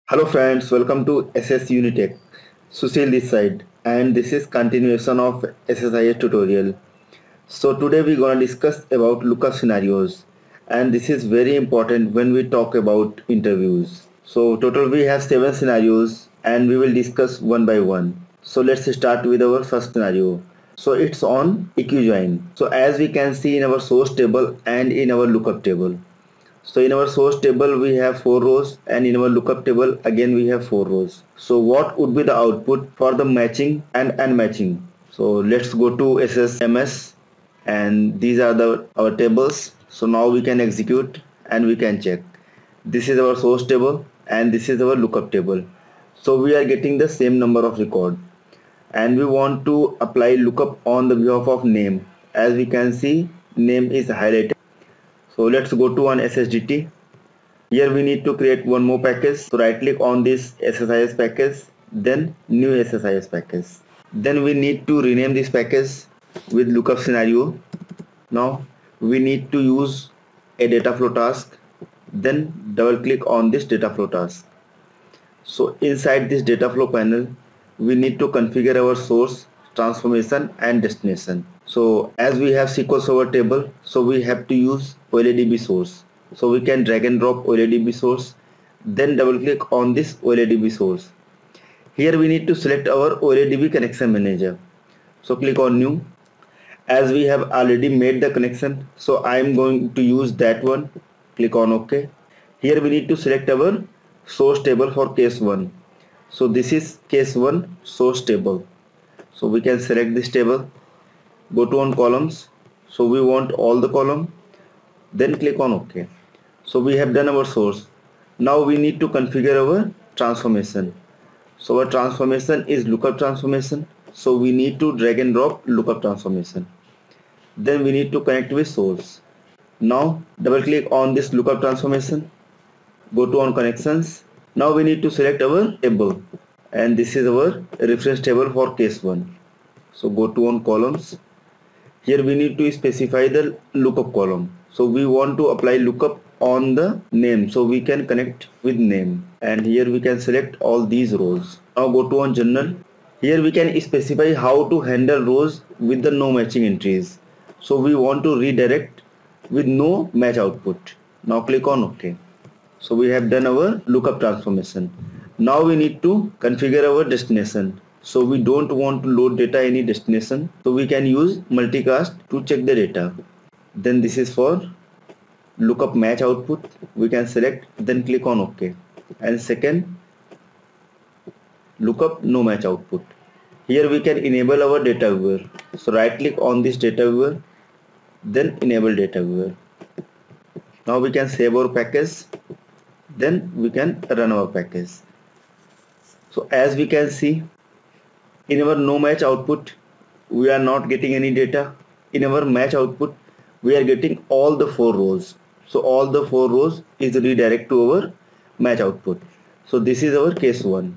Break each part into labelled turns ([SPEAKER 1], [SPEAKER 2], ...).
[SPEAKER 1] Hello friends, welcome to SS Unitech. Sushil this side, and this is continuation of SSIS tutorial. So today we're gonna discuss about lookup scenarios, and this is very important when we talk about interviews. So total we have 7 scenarios and we will discuss one by one. So let's start with our first scenario. So it's on eqjoin. So as we can see in our source table and in our lookup table. So in our source table we have 4 rows and in our lookup table again we have 4 rows. So what would be the output for the matching and unmatching? So let's go to SSMS and these are our tables. So now we can execute and we can check. This is our source table and this is our lookup table. So we are getting the same number of record and we want to apply lookup on the behalf of name. As we can see, name is highlighted. So let's go to one SSDT. Here we need to create one more package. So right click on this SSIS package, then new SSIS package. Then we need to rename this package with lookup scenario. Now we need to use a data flow task, then double click on this data flow task. So inside this data flow panel, we need to configure our source, transformation and destination. So as we have SQL Server table, so we have to use OLADB source. So we can drag and drop OLADB source, then double click on this OLADB source. Here we need to select our OLADB connection manager. So click on new. As we have already made the connection, so I am going to use that one. Click on OK. Here we need to select our source table for case 1. So this is case 1 source table. So we can select this table, go to on columns. So we want all the column, then click on OK. So we have done our source. Now we need to configure our transformation. So our transformation is lookup transformation. So we need to drag and drop lookup transformation. Then we need to connect with source. Now double click on this lookup transformation, go to on connections. Now we need to select our table and this is our reference table for case 1. So go to on columns. Here we need to specify the lookup column. So we want to apply lookup on the name, so we can connect with name, and here we can select all these rows. Now go to on general. Here we can specify how to handle rows with the no matching entries. So we want to redirect with no match output. Now click on OK. So we have done our lookup transformation. Now we need to configure our destination. So we don't want to load data any destination. So we can use multicast to check the data. Then this is for lookup match output. We can select, then click on OK. And second, lookup no match output. Here we can enable our data viewer. So right click on this data viewer, then enable data viewer. Now we can save our package, then we can run our package. So as we can see, in our no match output we are not getting any data. In our match output we are getting all the 4 rows. So all the 4 rows is redirect to our match output. So this is our case 1.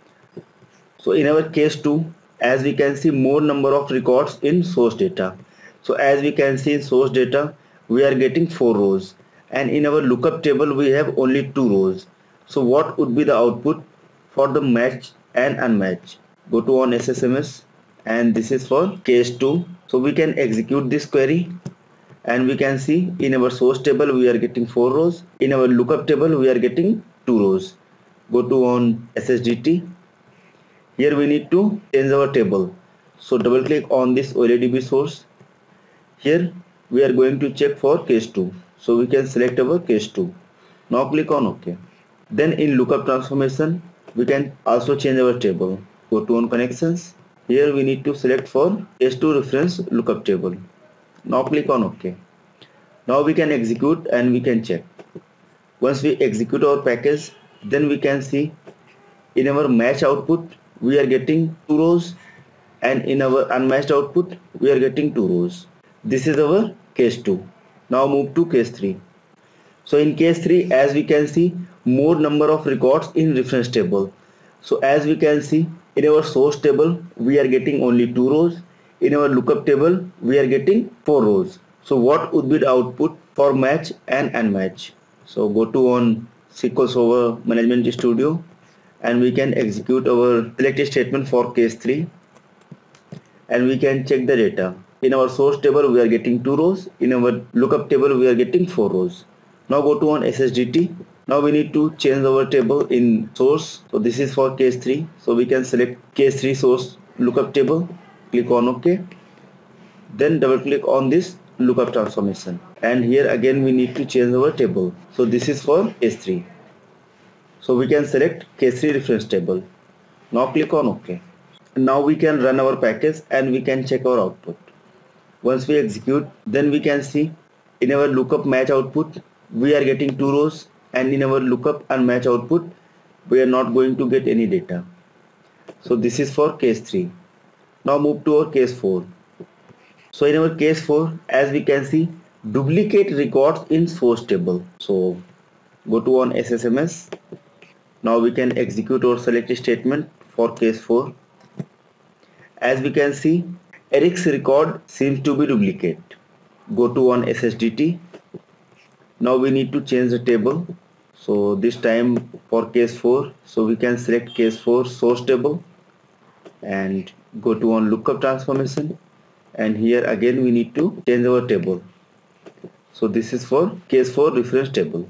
[SPEAKER 1] So in our case 2, as we can see, more number of records in source data. So as we can see in source data we are getting 4 rows, and in our lookup table we have only 2 rows. So what would be the output for the match and unmatch? Go to on SSMS and this is for case 2. So we can execute this query and we can see in our source table we are getting 4 rows. In our lookup table we are getting 2 rows. Go to on SSDT. Here we need to change our table. So double click on this OLADB source. Here we are going to check for case 2. So we can select our case 2. Now click on OK. Then in lookup transformation we can also change our table. Go to on connections. Here we need to select for case 2 reference lookup table. Now click on OK. Now we can execute and we can check. Once we execute our package, then we can see in our match output we are getting 2 rows, and in our unmatched output we are getting 2 rows. This is our case 2. Now move to case 3. So in case 3, as we can see, more number of records in reference table. So as we can see, in our source table we are getting only 2 rows. In our lookup table we are getting 4 rows. So what would be the output for match and unmatch? So go to on SQL Server Management Studio. and we can execute our select statement for case 3, and we can check the data. In our source table we are getting 2 rows, in our lookup table we are getting 4 rows. Now go to on SSDT. Now we need to change our table in source. So this is for case 3. So we can select case 3 source lookup table, click on OK. Then double click on this lookup transformation, and here again we need to change our table. So this is for case 3. So we can select case 3 reference table. Now click on OK. Now we can run our package and we can check our output. Once we execute, then we can see in our lookup match output we are getting 2 rows, and in our lookup and match output we are not going to get any data. So this is for case 3. Now move to our case 4. So in our case 4, as we can see, duplicate records in source table. So go to on SSMS. Now we can execute our select statement for case 4. As we can see, Eric's record seems to be duplicate. Go to on SSDT. Now we need to change the table. So this time for case 4, so we can select case 4 source table and go to on lookup transformation, and here again we need to change our table. So this is for case 4 reference table.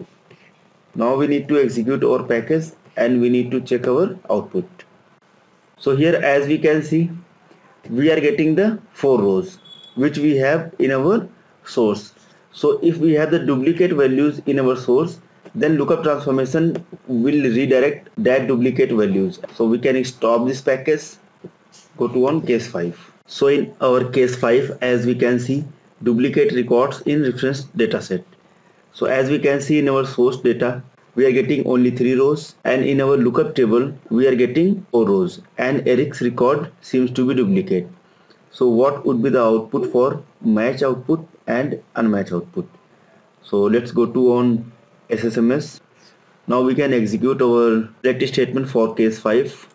[SPEAKER 1] Now we need to execute our package and we need to check our output. So here as we can see, we are getting the 4 rows which we have in our source. So if we have the duplicate values in our source, then lookup transformation will redirect that duplicate values. So we can stop this package, go to on case 5. So in our case 5, as we can see, duplicate records in reference dataset. So as we can see in our source data, we are getting only 3 rows, and in our lookup table we are getting 4 rows, and Eric's record seems to be duplicate. So what would be the output for match output and unmatched output? So let's go to on SSMS. Now we can execute our select statement for case 5.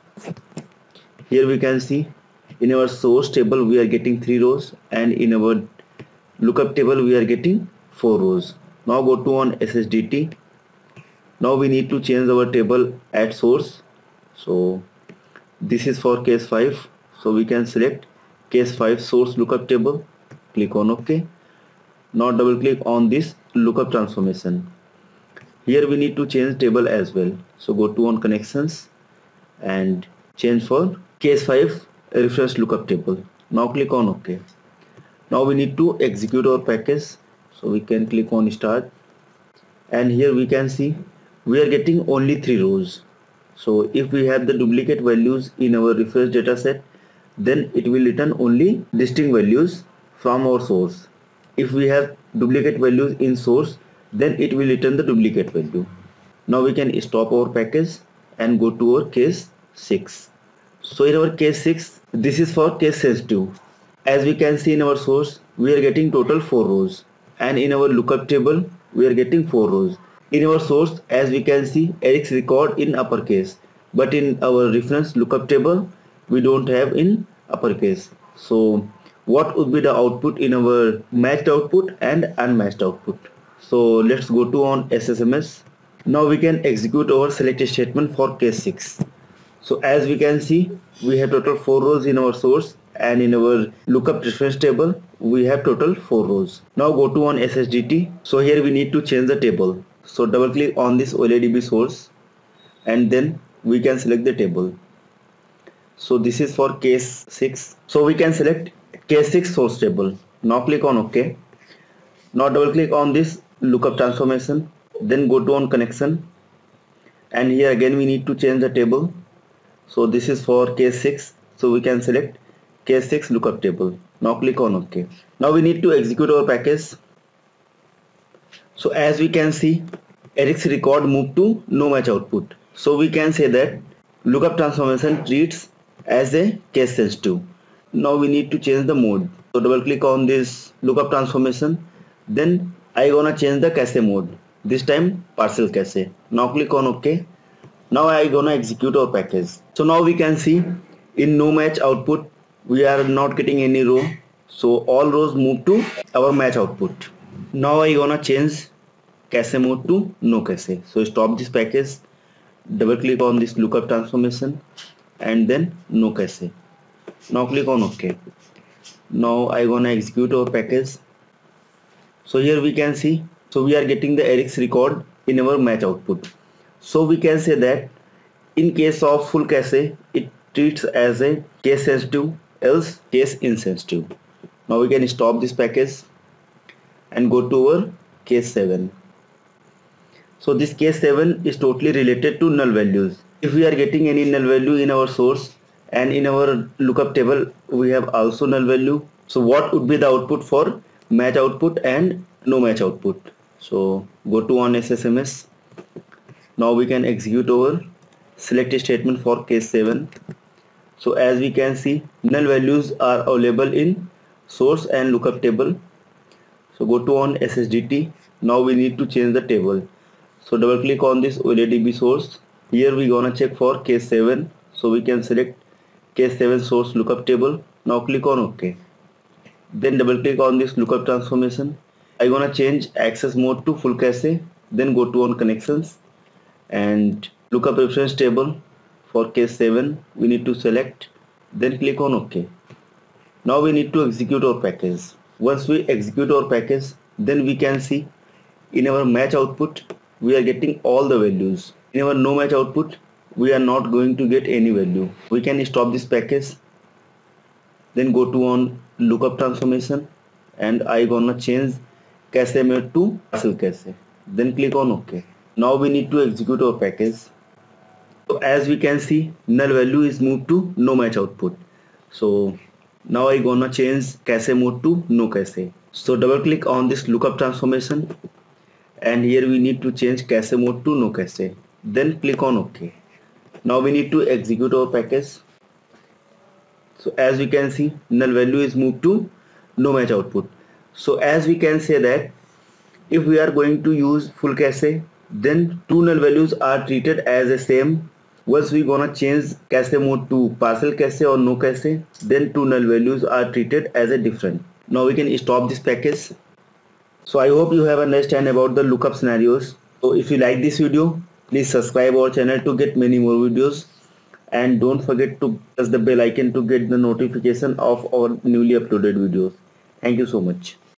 [SPEAKER 1] Here we can see in our source table we are getting 3 rows, and in our lookup table we are getting 4 rows. Now go to on SSDT. Now we need to change our table at source. So this is for case 5. So we can select case 5 source lookup table, click on OK. Now double click on this lookup transformation. Here we need to change table as well. So go to on connections and change for case 5 reference lookup table. Now click on OK. Now we need to execute our package. So we can click on start, and here we can see we are getting only 3 rows. So if we have the duplicate values in our reference data set, then it will return only distinct values from our source. If we have duplicate values in source, then it will return the duplicate value. Now we can stop our package and go to our case 6. So in our case 6, this is for case sensitive. As we can see in our source, we are getting total 4 rows, and in our lookup table we are getting 4 rows. In our source, as we can see, Eric's record in uppercase, but in our reference lookup table we don't have in uppercase. So what would be the output in our matched output and unmatched output? So let's go to on SSMS. Now we can execute our select statement for case 6. So as we can see, we have total 4 rows in our source, and in our lookup reference table we have total 4 rows. Now go to on SSDT. So here we need to change the table. So double click on this OLEDB source, and then we can select the table. So this is for case 6. So we can select case 6 source table. Now click on OK. Now double click on this lookup transformation, then go to on connection, and here again we need to change the table. So this is for case 6. So we can select case 6 lookup table. Now click on OK. Now we need to execute our package. So as we can see, Eric's record moved to no match output. So we can say that lookup transformation treats as a case sensitive. Now we need to change the mode. So double click on this lookup transformation, then I gonna change the cache mode. This time partial cache. Now click on OK. Now I gonna execute our package. So now we can see in no match output we are not getting any row. So all rows move to our match output. Now I gonna change cache mode to no cache. So stop this package double click on this lookup transformation and then no cache. Now click on OK. Now I gonna execute our package. So here we can see, so we are getting the Arix record in our match output. So we can say that in case of full cache, it treats as a case sensitive, else case insensitive. Now we can stop this package and go to our case 7. So this case 7 is totally related to null values. If we are getting any null value in our source and in our lookup table we have also null value, so what would be the output for match output and no match output? So go to on SSMS. Now we can execute our select statement for case 7. So as we can see, null values are available in source and lookup table. So go to on SSDT. Now we need to change the table. So double click on this OLEDB source. Here we gonna check for case 7. So we can select case 7 source lookup table. Now click on OK. Then double click on this lookup transformation. I gonna change access mode to full cache. Then go to on connections and lookup reference table for case 7 we need to select, then click on OK. Now we need to execute our package. Once we execute our package, then we can see in our match output we are getting all the values. In our no match output we are not going to get any value. We can stop this package, then go to on lookup transformation and I gonna change cache mode to partial cache, then click on OK. Now we need to execute our package. So as we can see, null value is moved to no match output. So now I gonna change cache mode to no cache. So double click on this lookup transformation and here we need to change cache mode to no cache. Then click on OK. Now we need to execute our package. So as we can see, null value is moved to no match output. So as we can say that if we are going to use full cache, then two null values are treated as the same. Once we gonna change cache mode to partial cache or no cache, then two null values are treated as a different. Now we can stop this package. So I hope you have understand about the lookup scenarios. So if you like this video, please subscribe our channel to get many more videos, and don't forget to press the bell icon to get the notification of our newly uploaded videos. Thank you so much.